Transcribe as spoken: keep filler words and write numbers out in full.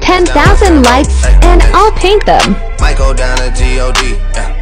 ten thousand likes and I'll paint them. Might go down to G O D. Yeah.